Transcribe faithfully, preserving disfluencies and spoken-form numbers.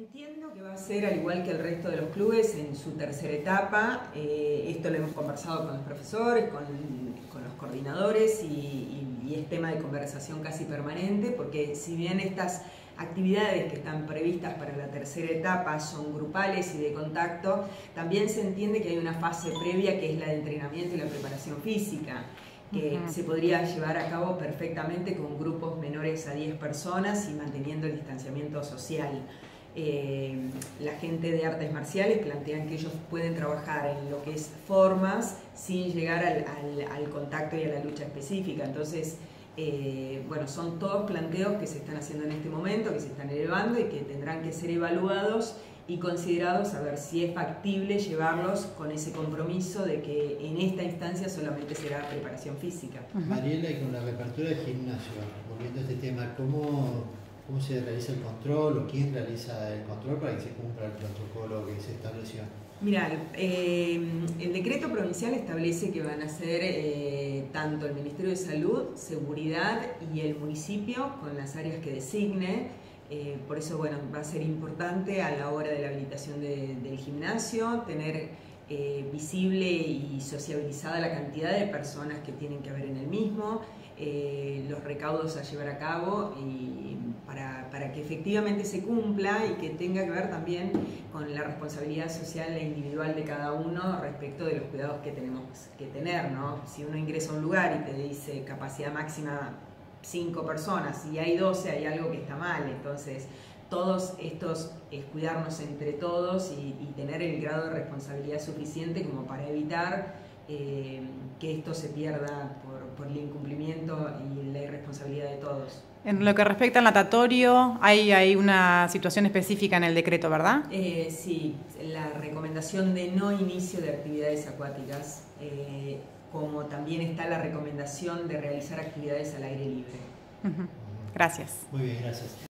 Entiendo que va a ser al igual que el resto de los clubes en su tercera etapa. Eh, esto lo hemos conversado con los profesores, con, con los coordinadores y, y, y es tema de conversación casi permanente, porque si bien estas actividades que están previstas para la tercera etapa son grupales y de contacto, también se entiende que hay una fase previa que es la de entrenamiento y la preparación física, que uh-huh. se podría llevar a cabo perfectamente con grupos menores a diez personas y manteniendo el distanciamiento social. Eh, la gente de artes marciales plantean que ellos pueden trabajar en lo que es formas sin llegar al, al, al contacto y a la lucha específica. Entonces, eh, bueno, son todos planteos que se están haciendo en este momento, que se están elevando y que tendrán que ser evaluados y considerados a ver si es factible llevarlos con ese compromiso de que en esta instancia solamente será preparación física. Uh-huh. Mariela, y con la reapertura del gimnasio, volviendo a este tema, ¿cómo... ¿Cómo se realiza el control o quién realiza el control para que se cumpla el protocolo que se estableció? Mirá, eh, el decreto provincial establece que van a ser eh, tanto el Ministerio de Salud, Seguridad y el municipio con las áreas que designe. Eh, por eso, bueno, va a ser importante a la hora de la habilitación de, del gimnasio tener eh, visible y sociabilizada la cantidad de personas que tienen que haber en el mismo, eh, los recaudos a llevar a cabo y para, para que efectivamente se cumpla y que tenga que ver también con la responsabilidad social e individual de cada uno respecto de los cuidados que tenemos que tener, ¿no? Si uno ingresa a un lugar y te dice capacidad máxima cinco personas y hay doce, hay algo que está mal. Entonces, todos estos es cuidarnos entre todos y, y tener el grado de responsabilidad suficiente como para evitar eh, que esto se pierda por, por el incumplimiento y la irresponsabilidad de todos. En lo que respecta al natatorio, hay, hay una situación específica en el decreto, ¿verdad? Eh, sí, la recomendación de no inicio de actividades acuáticas, eh, como también está la recomendación de realizar actividades al aire libre. Uh-huh. Gracias. Muy bien, gracias.